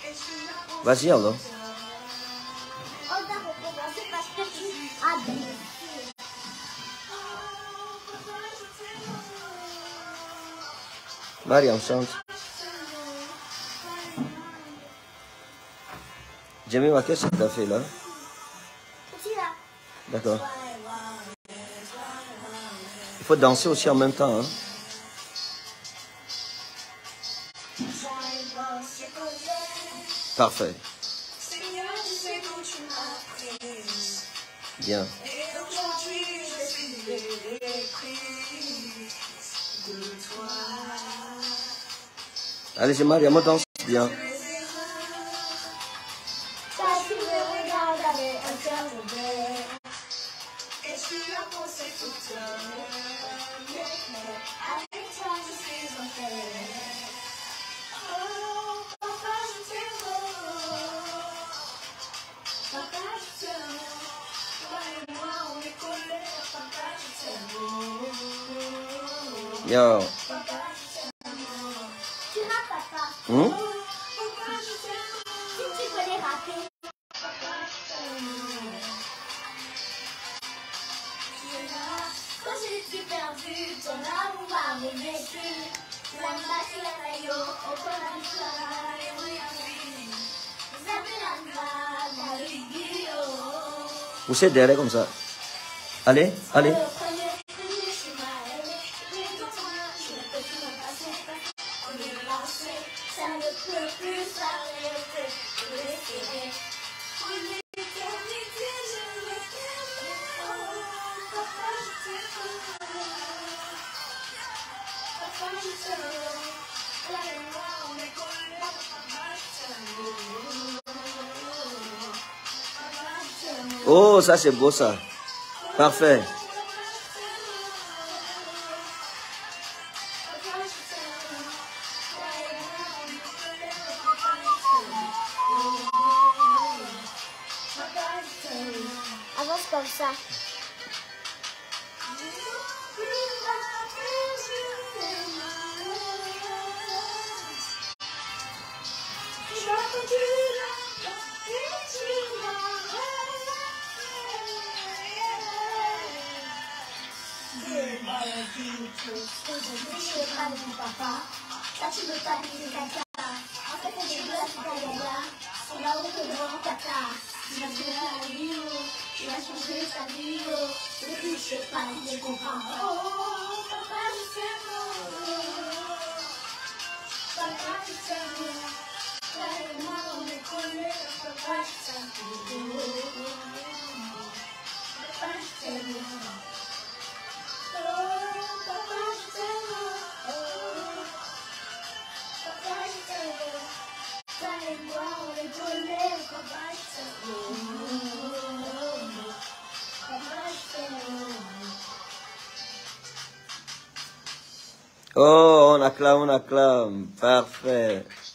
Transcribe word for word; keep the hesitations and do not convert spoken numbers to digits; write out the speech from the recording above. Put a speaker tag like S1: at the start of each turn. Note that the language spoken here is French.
S1: Vas-y alors.
S2: On va recommencer parce que tu as bien.
S1: Mariam chante. Jemima, qu'est-ce que tu as fait là?
S2: là.
S1: D'accord. Il faut danser aussi en même temps. Hein? Parfait. Bien. Allez, c'est Mariam, on danse bien. Yo.
S2: Tu n'as pas papa.
S1: Hmm?
S2: Si tu veux les rapper. Quand je suis perdu, ton amour m'a revécu. La magie, la maillot, au fond de la
S1: Vous êtes derrière comme ça. Allez, allez. Oh, ça c'est beau ça. Parfait.
S2: Avance comme ça.
S1: Oh, on acclame, on acclame. Parfait.